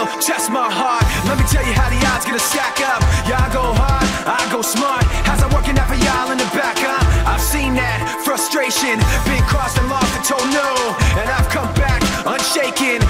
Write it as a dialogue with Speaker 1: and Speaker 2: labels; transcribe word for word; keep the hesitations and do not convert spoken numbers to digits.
Speaker 1: test my heart. Let me tell you how the odds gonna stack up. Yeah, I go hard, I go smart. How's I working out for y'all in the back, huh? I've seen that frustration, been crossed and lost and told no, and I've come back unshaken.